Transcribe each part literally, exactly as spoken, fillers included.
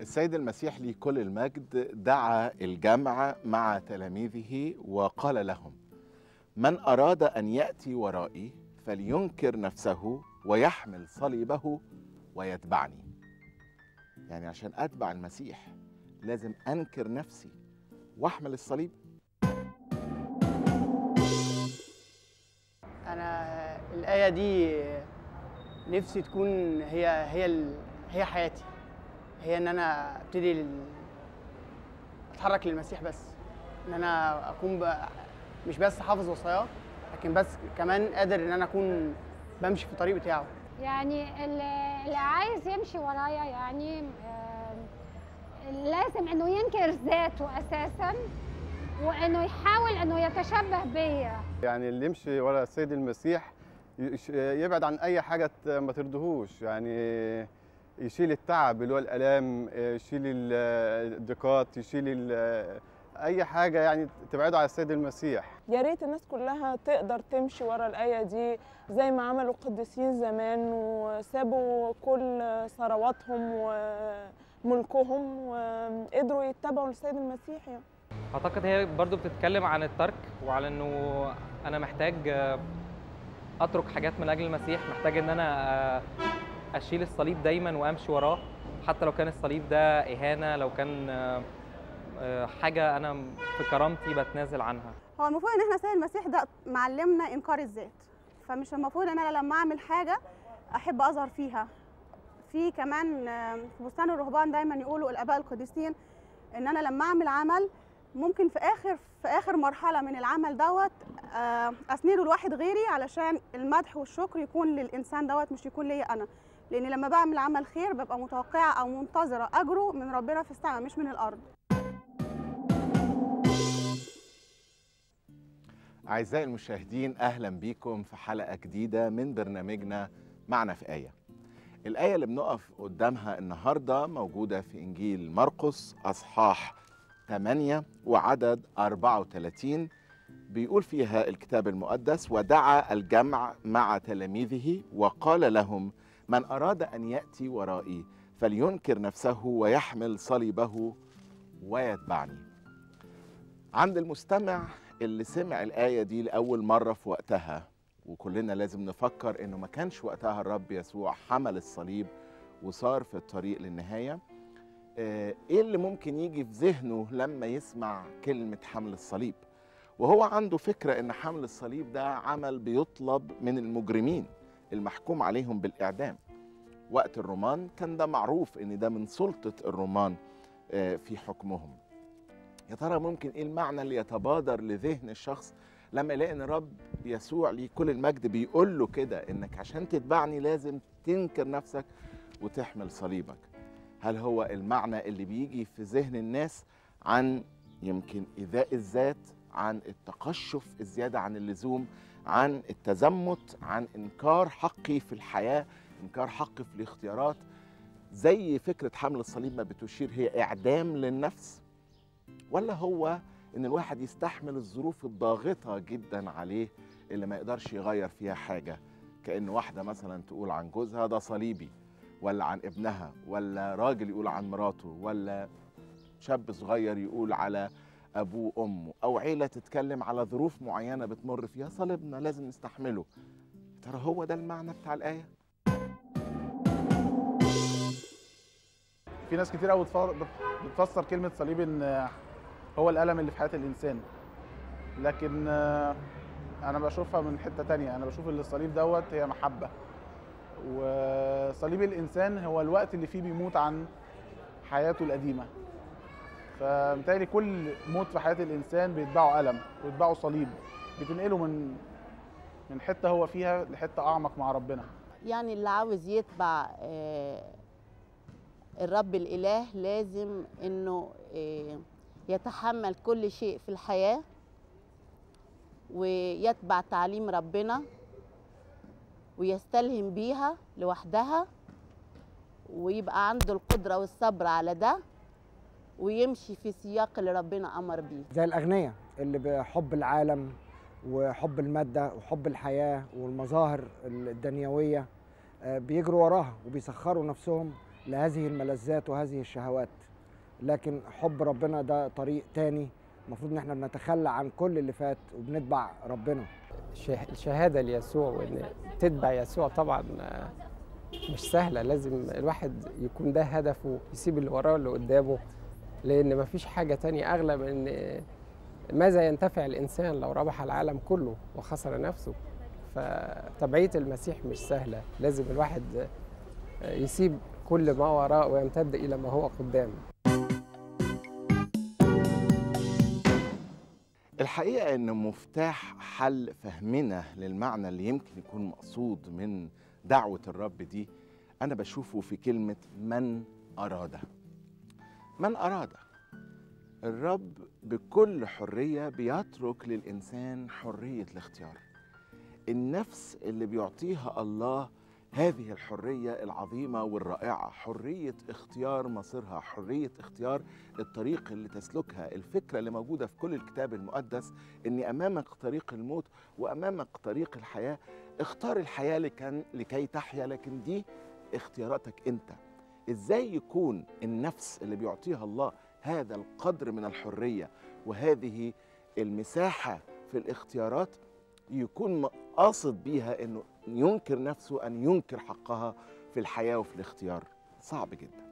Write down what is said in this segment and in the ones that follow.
السيد المسيح ليه كل المجد دعا الجمع مع تلاميذه وقال لهم: من أراد أن يأتي ورائي فلينكر نفسه ويحمل صليبه ويتبعني. يعني عشان أتبع المسيح لازم أنكر نفسي وأحمل الصليب. أنا الآية دي نفسي تكون هي هي ال... هي حياتي، هي إن أنا أبتدي لل... أتحرك للمسيح، بس إن أنا أكون ب... مش بس حافظ وصاياه، لكن بس كمان قادر إن أنا أكون بمشي في الطريق بتاعه. يعني اللي اللي عايز يمشي ورايا يعني آه، لازم إنه ينكر ذاته أساساً، وإنه يحاول إنه يتشبه بيا. يعني اللي يمشي ورا السيد المسيح يش- يبعد عن اي حاجه ما ترضيهوش، يعني يشيل التعب اللي هو الالام، يشيل ال- الضيقات، يشيل ال- اي حاجه يعني تبعده على السيد المسيح. يا ريت الناس كلها تقدر تمشي ورا الآية دي زي ما عملوا القديسين زمان، وسابوا كل ثرواتهم وملكهم وقدروا يتبعوا السيد المسيح. يعني اعتقد هي برضو بتتكلم عن الترك، وعلى انه انا محتاج اترك حاجات من اجل المسيح، محتاج ان انا اشيل الصليب دايما وامشي وراه، حتى لو كان الصليب ده اهانه، لو كان حاجه انا في كرامتي بتنازل عنها. هو المفروض ان احنا السيد المسيح ده معلمنا انكار الذات، فمش المفروض ان انا لما اعمل حاجه احب اظهر فيها. في كمان في بستان الرهبان دايما يقولوا الاباء القديسين ان انا لما اعمل عمل ممكن في اخر في اخر مرحله من العمل دوت اسنده لواحد غيري، علشان المدح والشكر يكون للانسان دوت مش يكون ليا انا، لان لما بعمل عمل خير ببقى متوقعه او منتظره اجره من ربنا في السماء مش من الارض. أعزائي المشاهدين، أهلا بيكم في حلقة جديدة من برنامجنا معنا في آية. الآية اللي بنقف قدامها النهاردة موجودة في إنجيل مرقس أصحاح ثمانية وعدد أربعة وثلاثين. بيقول فيها الكتاب المقدس: ودعا الجمع مع تلاميذه وقال لهم: من أراد أن يأتي ورائي فلينكر نفسه ويحمل صليبه ويتبعني. عند المستمع اللي سمع الآية دي لأول مرة في وقتها، وكلنا لازم نفكر إنه ما كانش وقتها الرب يسوع حمل الصليب وصار في الطريق للنهاية، إيه اللي ممكن يجي في ذهنه لما يسمع كلمة حمل الصليب؟ وهو عنده فكرة إن حمل الصليب ده عمل بيطلب من المجرمين المحكوم عليهم بالإعدام. وقت الرومان كان ده معروف إن ده من سلطة الرومان في حكمهم. يا ترى ممكن ايه المعنى اللي يتبادر لذهن الشخص لما يلاقي ان الرب يسوع ليه كل المجد بيقول له كده انك عشان تتبعني لازم تنكر نفسك وتحمل صليبك؟ هل هو المعنى اللي بيجي في ذهن الناس عن يمكن إيذاء الذات، عن التقشف الزيادة عن اللزوم، عن التزمت، عن إنكار حقي في الحياة، إنكار حقي في الاختيارات، زي فكرة حمل الصليب ما بتشير هي إعدام للنفس؟ ولا هو إن الواحد يستحمل الظروف الضاغطة جدا عليه اللي ما يقدرش يغير فيها حاجة، كأن واحدة مثلا تقول عن جوزها ده صليبي، ولا عن ابنها، ولا راجل يقول عن مراته، ولا شاب صغير يقول على أبوه وأمه، أو عيلة تتكلم على ظروف معينة بتمر فيها صليبنا لازم نستحمله. ترى هو ده المعنى بتاع الآية؟ في ناس كتير قوي بتفسر كلمة صليب إن هو الألم اللي في حياة الإنسان، لكن أنا بشوفها من حتة تانية. أنا بشوف إن الصليب دوت هي محبة، وصليب الإنسان هو الوقت اللي فيه بيموت عن حياته القديمة. فمتهيألي كل موت في حياة الإنسان بيتبعه ألم ويتبعه صليب، بتنقله من من حتة هو فيها لحتة أعمق مع ربنا. يعني اللي عاوز يتبع الرب الإله لازم إنه يتحمل كل شيء في الحياة ويتبع تعليم ربنا ويستلهم بيها لوحدها، ويبقى عنده القدرة والصبر على ده، ويمشي في سياق اللي ربنا أمر بيه. زي الأغنياء اللي بحب العالم وحب المادة وحب الحياة والمظاهر الدنيوية بيجروا وراها وبيسخروا نفسهم لهذه الملذات وهذه الشهوات. لكن حب ربنا ده طريق تاني، المفروض ان احنا بنتخلى عن كل اللي فات وبنتبع ربنا. الشهادة ليسوع وإن تتبع يسوع طبعا مش سهلة، لازم الواحد يكون ده هدفه، يسيب اللي وراه واللي قدامه، لأن مفيش حاجة تانية أغلى من ماذا ينتفع الإنسان لو ربح العالم كله وخسر نفسه. فتبعية المسيح مش سهلة، لازم الواحد يسيب كل ما وراء ويمتد إلى ما هو قدام. الحقيقة إن مفتاح حل فهمنا للمعنى اللي يمكن يكون مقصود من دعوة الرب دي أنا بشوفه في كلمة من أراد. من أراد الرب بكل حرية بيترك للإنسان حرية الاختيار. النفس اللي بيعطيها الله هذه الحرية العظيمة والرائعة، حرية اختيار مصيرها، حرية اختيار الطريق اللي تسلكها. الفكرة اللي موجودة في كل الكتاب المقدس إن أمامك طريق الموت وأمامك طريق الحياة، اختار الحياة لكي, لكي تحيا، لكن دي اختياراتك أنت. إزاي يكون النفس اللي بيعطيها الله هذا القدر من الحرية وهذه المساحة في الاختيارات يكون قاصد بيها انه ينكر نفسه، ان ينكر حقها في الحياه وفي الاختيار؟ صعب جدا.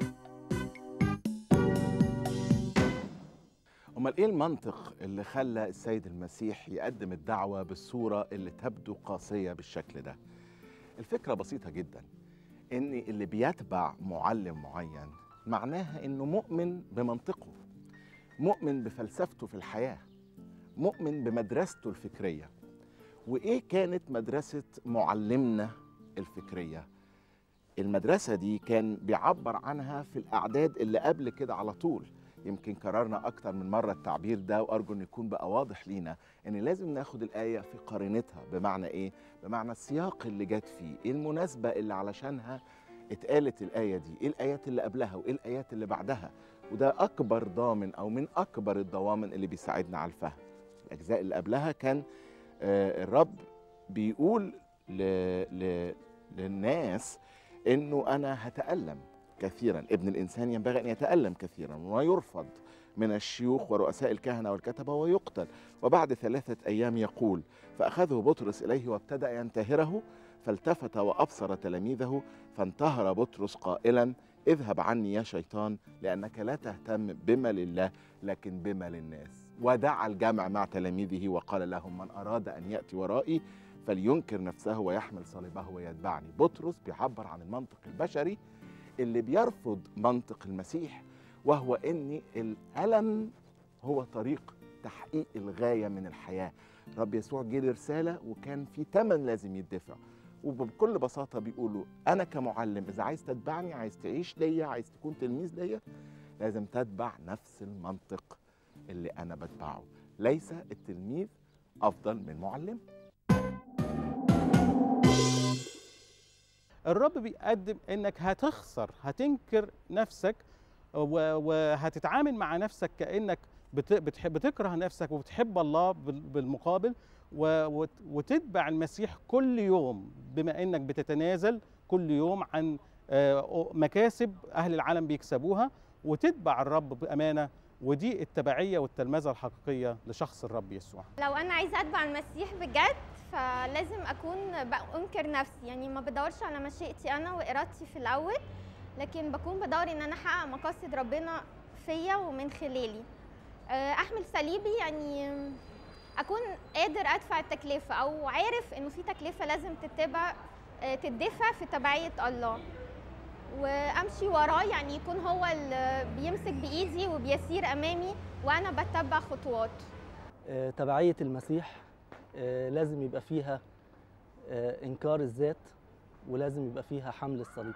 امال ايه المنطق اللي خلى السيد المسيح يقدم الدعوه بالصوره اللي تبدو قاسيه بالشكل ده؟ الفكره بسيطه جدا، ان اللي بيتبع معلم معين معناها انه مؤمن بمنطقه، مؤمن بفلسفته في الحياه، مؤمن بمدرسته الفكريه. وإيه كانت مدرسة معلمنا الفكرية؟ المدرسة دي كان بيعبر عنها في الأعداد اللي قبل كده على طول. يمكن كررنا أكتر من مرة التعبير ده، وأرجو أن يكون بقى واضح لينا أن لازم ناخد الآية في قرينتها. بمعنى إيه؟ بمعنى السياق اللي جت فيه، إيه المناسبة اللي علشانها اتقالت الآية دي، إيه الآيات اللي قبلها وإيه الآيات اللي بعدها. وده أكبر ضامن أو من أكبر الضوامن اللي بيساعدنا على الفهم. الأجزاء اللي قبلها كان آه الرب بيقول ل... ل... للناس إنه أنا هتألم كثيرا، ابن الإنسان ينبغي أن يتألم كثيرا ويرفض من الشيوخ ورؤساء الكهنة والكتبة ويقتل، وبعد ثلاثة أيام يقول: فأخذه بطرس إليه وابتدأ ينتهره، فالتفت وأبصر تلاميذه فانتهر بطرس قائلا: اذهب عني يا شيطان، لأنك لا تهتم بما لله لكن بما للناس. ودعا الجمع مع تلاميذه وقال لهم: من أراد أن يأتي ورائي فلينكر نفسه ويحمل صليبه ويتبعني. بطرس بيعبر عن المنطق البشري اللي بيرفض منطق المسيح، وهو ان الألم هو طريق تحقيق الغاية من الحياة. رب يسوع جه لرسالة وكان في ثمن لازم يدفع، وبكل بساطة بيقولوا: أنا كمعلم إذا عايز تتبعني، عايز تعيش ليا، عايز تكون تلميذ ليا، لازم تتبع نفس المنطق اللي أنا بتبعه. ليس التلميذ أفضل من معلم. الرب بيقدم انك هتخسر، هتنكر نفسك وهتتعامل مع نفسك كأنك بتكره نفسك وبتحب الله بالمقابل، وتتبع المسيح كل يوم، بما انك بتتنازل كل يوم عن مكاسب اهل العالم بيكسبوها، وتتبع الرب بأمانة. ودي التبعية والتلمذة الحقيقية لشخص الرب يسوع. لو أنا عايزة أتبع المسيح بجد فلازم أكون بأنكر نفسي، يعني ما بدورش على مشيئتي أنا وإرادتي في الأول، لكن بكون بدور إن أنا أحقق مقاصد ربنا فيا ومن خلالي. أحمل صليبي، يعني أكون قادر أدفع التكلفة، أو عارف إنه في تكلفة لازم تتبع تدفع في تبعية الله، وامشي وراه، يعني يكون هو اللي بيمسك بايدي وبيسير امامي وانا بتبع خطوات. تبعيه المسيح لازم يبقى فيها انكار الذات، ولازم يبقى فيها حمل الصليب.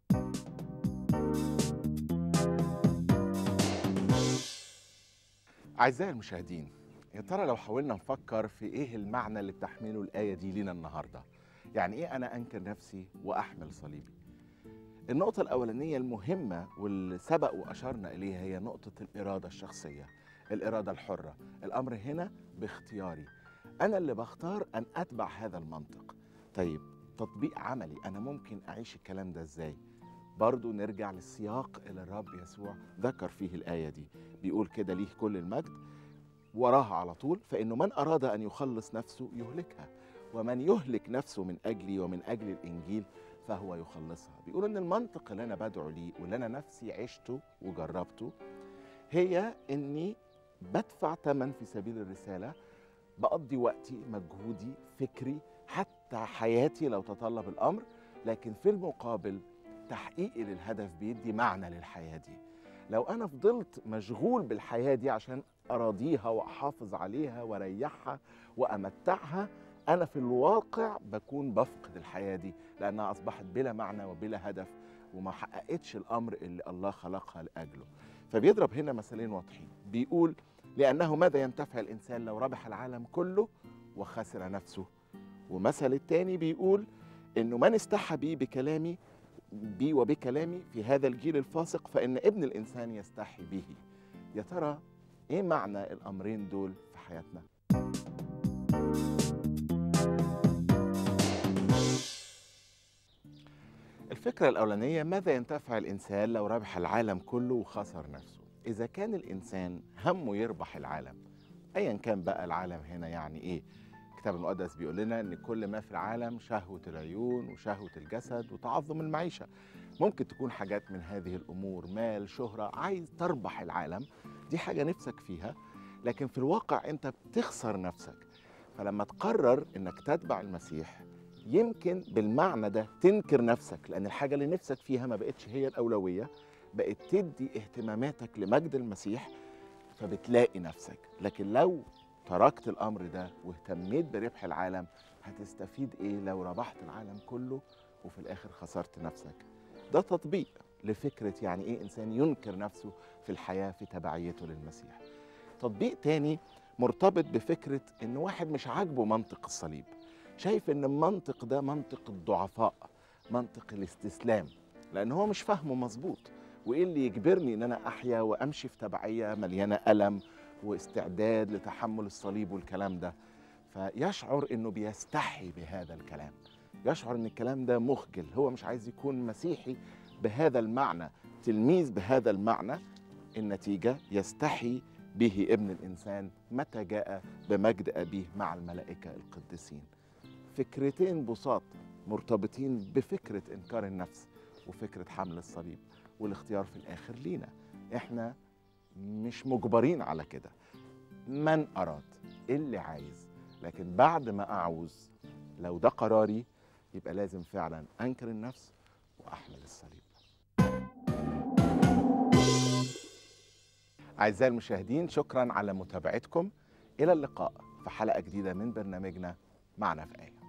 اعزائي المشاهدين، يا ترى لو حاولنا نفكر في ايه المعنى اللي بتحمله الايه دي لينا النهارده، يعني ايه انا انكر نفسي واحمل صليبي؟ النقطة الأولانية المهمة واللي سبق وأشرنا إليها هي نقطة الإرادة الشخصية، الإرادة الحرة. الأمر هنا باختياري، أنا اللي بختار أن أتبع هذا المنطق. طيب تطبيق عملي، أنا ممكن أعيش الكلام ده إزاي؟ برضو نرجع للسياق اللي الرب يسوع ذكر فيه الآية دي. بيقول كده: ليه كل المجد، وراها على طول: فإنه من أراد أن يخلص نفسه يهلكها، ومن يهلك نفسه من أجلي ومن أجل الإنجيل فهو يخلصها. بيقول إن المنطق اللي أنا بدعو ليه واللي أنا نفسي عشته وجربته هي إني بدفع ثمن في سبيل الرسالة، بقضي وقتي، مجهودي، فكري، حتى حياتي لو تطلب الأمر، لكن في المقابل تحقيقي للهدف بيدي معنى للحياة دي. لو أنا فضلت مشغول بالحياة دي عشان أراضيها وأحافظ عليها وأريحها وأمتعها، أنا في الواقع بكون بفقد الحياة دي، لأنها أصبحت بلا معنى وبلا هدف وما حققتش الأمر اللي الله خلقها لأجله. فبيضرب هنا مثالين واضحين. بيقول: لأنه ماذا ينتفع الإنسان لو ربح العالم كله وخسر نفسه. ومثل التاني بيقول إنه من استحى بي بكلامي بي وبكلامي في هذا الجيل الفاسق فإن ابن الإنسان يستحي به. يا ترى إيه معنى الأمرين دول في حياتنا؟ الفكرة الأولانية: ماذا ينتفع الإنسان لو ربح العالم كله وخسر نفسه؟ إذا كان الإنسان همه يربح العالم، أيا كان بقى العالم هنا يعني إيه؟ الكتاب المقدس بيقول لنا إن كل ما في العالم شهوة العيون وشهوة الجسد وتعظم المعيشة. ممكن تكون حاجات من هذه الأمور، مال، شهرة، عايز تربح العالم، دي حاجة نفسك فيها، لكن في الواقع أنت بتخسر نفسك. فلما تقرر إنك تتبع المسيح يمكن بالمعنى ده تنكر نفسك، لأن الحاجة اللي نفسك فيها ما بقتش هي الأولوية، بقت تدي اهتماماتك لمجد المسيح، فبتلاقي نفسك. لكن لو تركت الأمر ده واهتميت بربح العالم، هتستفيد إيه لو ربحت العالم كله وفي الآخر خسرت نفسك؟ ده تطبيق لفكرة يعني إيه إنسان ينكر نفسه في الحياة في تبعيته للمسيح. تطبيق تاني مرتبط بفكرة إن واحد مش عاجبه منطق الصليب، شايف إن المنطق ده منطق الضعفاء، منطق الاستسلام، لأن هو مش فاهمه مظبوط. وإيه اللي يجبرني إن أنا أحيا وأمشي في تبعية مليانة ألم واستعداد لتحمل الصليب والكلام ده؟ فيشعر إنه بيستحي بهذا الكلام، يشعر إن الكلام ده مخجل، هو مش عايز يكون مسيحي بهذا المعنى، تلميذ بهذا المعنى. النتيجة: يستحي به ابن الإنسان متى جاء بمجد أبيه مع الملائكة القديسين. فكرتين بساط مرتبطين بفكرة إنكار النفس وفكرة حمل الصليب، والاختيار في الآخر لينا. إحنا مش مجبرين على كده، من أراد اللي عايز، لكن بعد ما أعوز لو ده قراري يبقى لازم فعلا أنكر النفس وأحمل الصليب. أعزائي المشاهدين، شكرا على متابعتكم. إلى اللقاء في حلقة جديدة من برنامجنا معنا في آية.